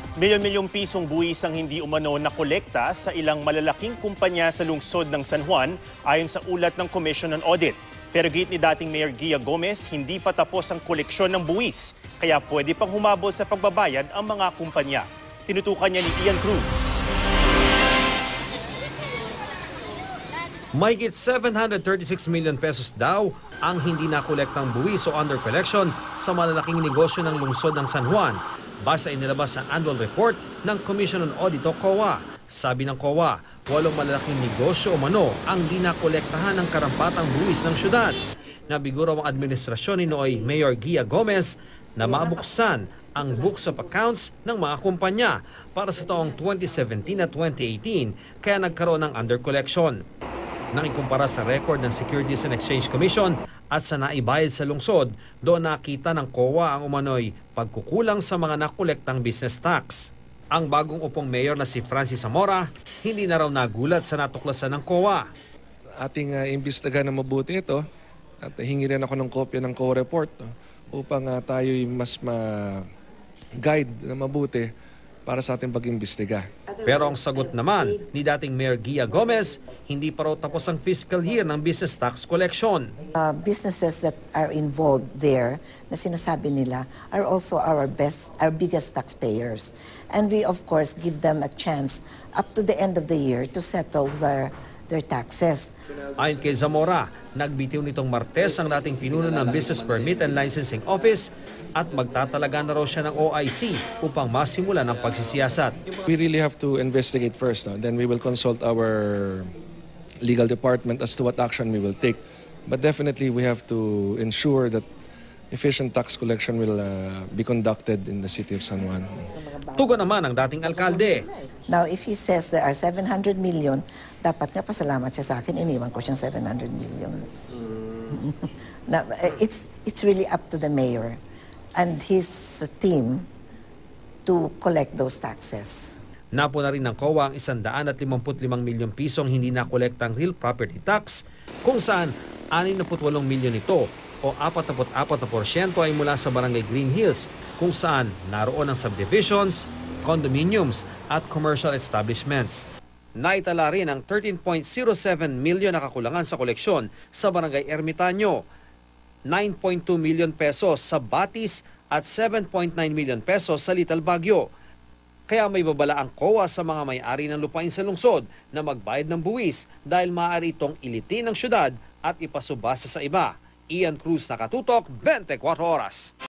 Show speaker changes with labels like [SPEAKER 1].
[SPEAKER 1] Milyon-milyong pisong buwis ang hindi umano nakolekta sa ilang malalaking kumpanya sa lungsod ng San Juan ayon sa ulat ng Commission on Audit. Pero gate ni dating Mayor Gia Gomez, hindi pa tapos ang koleksyon ng buwis, kaya pwede pang humabol sa pagbabayad ang mga kumpanya. Tinutukan niya ni Ian Cruz.
[SPEAKER 2] Mahigit 736 million pesos daw ang hindi nakolektang buwis o under collection sa malalaking negosyo ng lungsod ng San Juan. Basta inilabas sa annual report ng Commission on Audit o COA. Sabi ng COA, 8 malalaking negosyo o mano ang di nakolektahan ng karampatang buwis ng syudad. Nabiguro ang administrasyon ni Noy Mayor Gia Gomez na mabuksan ang books of accounts ng mga kumpanya para sa taong 2017 at 2018 kaya nagkaroon ng under collection. Nang ikumpara sa record ng Securities and Exchange Commission at sa naibayad sa lungsod, doon nakita ng COA ang umano'y pagkukulang sa mga nakolektang business tax. Ang bagong upong mayor na si Francis Zamora, hindi na raw nagulat sa natuklasan ng COA.
[SPEAKER 3] Ating imbestigahan na mabuti ito at hingi rin ako ng kopya ng COA report upang tayo'y mas ma-guide na mabuti para sa ating pag-imbestiga.
[SPEAKER 2] Pero ang sagot naman ni dating Mayor Gia Gomez, hindi pa raw tapos ang fiscal year ng business tax collection.
[SPEAKER 4] Businesses that are involved there na sinasabi nila are also our biggest taxpayers. And we of course give them a chance up to the end of the year to settle their taxes.
[SPEAKER 2] Ayon kay Zamora, nagbitiw nitong Martes ang dating pinuno ng Business Permit and Licensing Office at magtatalaga na raw siya ng OIC upang masimulan ang pagsisiyasat.
[SPEAKER 3] We really have to investigate first. Then we will consult our legal department as to what action we will take. But definitely we have to ensure that efficient tax collection will be conducted in the city of San Juan.
[SPEAKER 2] Tugon naman ang dating alkalde.
[SPEAKER 4] Now, if he says there are 700 million, dapat nga pasalamat siya sa akin, iniwan ko siyang 700 million. Now, it's really up to the mayor and his team to collect those taxes.
[SPEAKER 2] Napo na rin ng COA ang 155 milyong pisong hindi nakolektang real property tax, kung saan 68 milyon ito o 44% ay mula sa Barangay Green Hills, kung saan naroon ang subdivisions, condominiums at commercial establishments. Naitala rin ang 13.07 milyon na kakulangan sa koleksyon sa Barangay Ermitaño, 9.2 milyon pesos sa Batis at 7.9 milyon pesos sa Little Baguio. Kaya may babala ang COA sa mga may-ari ng lupain sa lungsod na magbayad ng buwis dahil maaari itong ilitin ng syudad at ipasubasta sa iba. Ian Cruz, Nakatutok, 24 Oras.